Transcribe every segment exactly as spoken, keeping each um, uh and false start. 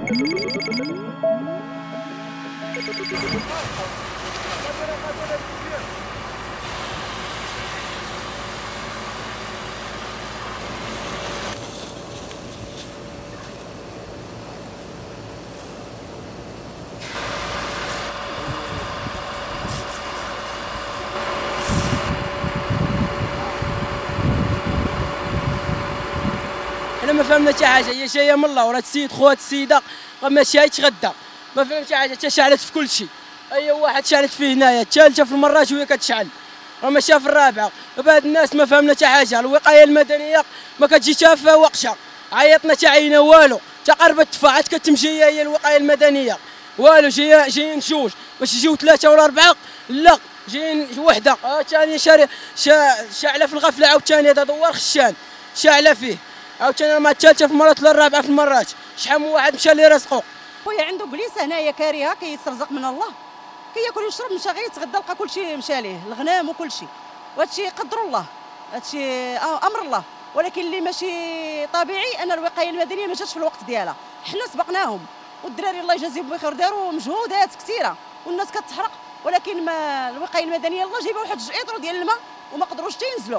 انا ما فهمنا حتى حاجه، هي جايه من الله، وراه السيد خوات السيده ماشي يتغدى، ما فهمتش حاجه، تشعلت في كل شيء، اي واحد شعلت فيه هنايا، الثالثه في المراج وهي كتشعل، راه ماشيه في الرابعه، وبهاد الناس ما فهمنا حتى حاجه، الوقايه المدنيه ما كتجيش حتى في وقتها، عيطنا حتى عينا والو، حتى قربت الدفاعات كتمشي هي الوقايه المدنيه، والو جايه جايين جوج، باش يجيو ثلاثه ولا اربعه، لا جايين وحده، ها ثاني شاري شاعله في الغفله، عاوتاني هذا دوار خشان شاعله فيه، عاوتاني مع الثالثه في المرات ولا الرابعه في المرات، شحال من واحد مشى اللي رزقو. خويا عنده بليسه هنايا كارهه كيترزق من الله، كياكل ويشرب، مشى غير يتغدى لقى كلشي مشى ليه، الغنام وكلشي، وهادشي قدر الله، هادشي امر الله، ولكن اللي ماشي طبيعي ان الوقايه المدنيه ما جاتش في الوقت ديالها، حنا سبقناهم، والدراري الله يجازيهم بخير داروا مجهودات كثيره، والناس كتحرق، ولكن ما الوقايه المدنيه الله جايبه واحد جوج ايطرو ديال الماء وما قدروش حتى ينزلوا.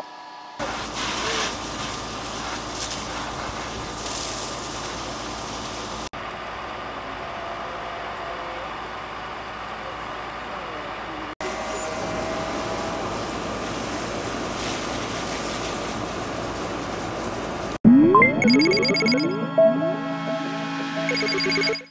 Thank you.